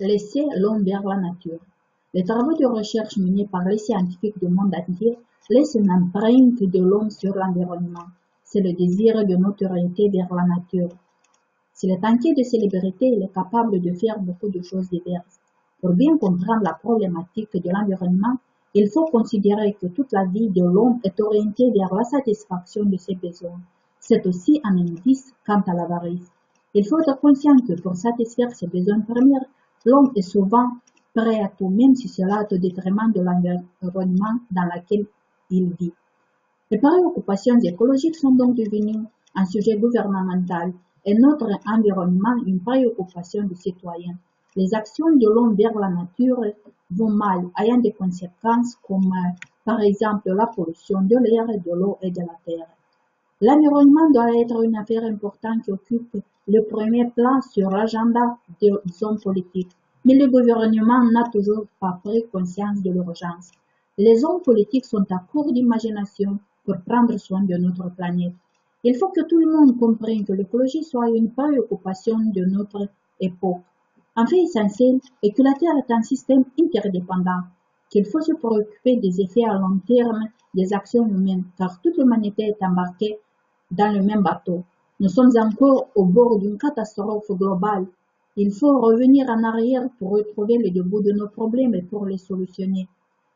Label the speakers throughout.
Speaker 1: laisser l'homme vers la nature. Les travaux de recherche menés par les scientifiques du monde entier laissent une empreinte de l'homme sur l'environnement. C'est le désir de notoriété vers la nature. S'il est inquiet de célébrité, il est capable de faire beaucoup de choses diverses. Pour bien comprendre la problématique de l'environnement, il faut considérer que toute la vie de l'homme est orientée vers la satisfaction de ses besoins. C'est aussi un indice quant à l'avarice. Il faut être conscient que pour satisfaire ses besoins premiers, l'homme est souvent prêt à tout, même si cela est au détriment de l'environnement dans lequel il vit. Les préoccupations écologiques sont donc devenues un sujet gouvernemental et notre environnement une préoccupation du citoyen. Les actions de l'homme vers la nature vont mal, ayant des conséquences comme par exemple la pollution de l'air, de l'eau et de la terre. L'environnement doit être une affaire importante qui occupe le premier plan sur l'agenda des hommes politiques, mais le gouvernement n'a toujours pas pris conscience de l'urgence. Les hommes politiques sont à court d'imagination pour prendre soin de notre planète. Il faut que tout le monde comprenne que l'écologie soit une préoccupation de notre époque. Un fait essentiel est que la Terre est un système interdépendant, qu'il faut se préoccuper des effets à long terme des actions humaines, car toute l'humanité est embarquée dans le même bateau. Nous sommes encore au bord d'une catastrophe globale. Il faut revenir en arrière pour retrouver le début de nos problèmes et pour les solutionner.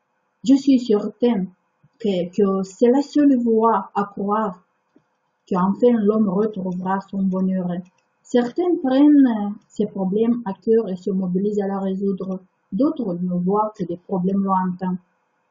Speaker 1: Je suis certaine que c'est la seule voie à croire qu'enfin l'homme retrouvera son bonheur. Certains prennent ces problèmes à cœur et se mobilisent à la résoudre. D'autres ne voient que des problèmes lointains.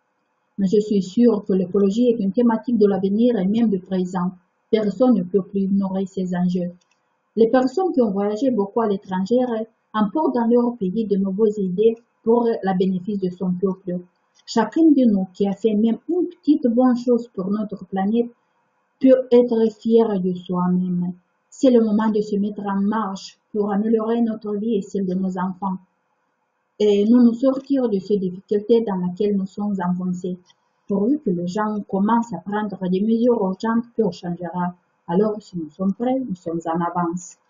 Speaker 1: Mais je suis sûre que l'écologie est une thématique de l'avenir et même du présent. Personne ne peut plus ignorer ces enjeux. Les personnes qui ont voyagé beaucoup à l'étranger emportent dans leur pays de nouvelles idées pour le bénéfice de son peuple. Chacun de nous qui a fait même une petite bonne chose pour notre planète peut être fier de soi-même. C'est le moment de se mettre en marche pour améliorer notre vie et celle de nos enfants. Et nous sortir de ces difficultés dans lesquelles nous sommes enfoncés. Pourvu que les gens commencent à prendre des mesures urgentes, tout changera. Alors, si nous sommes prêts, nous sommes en avance.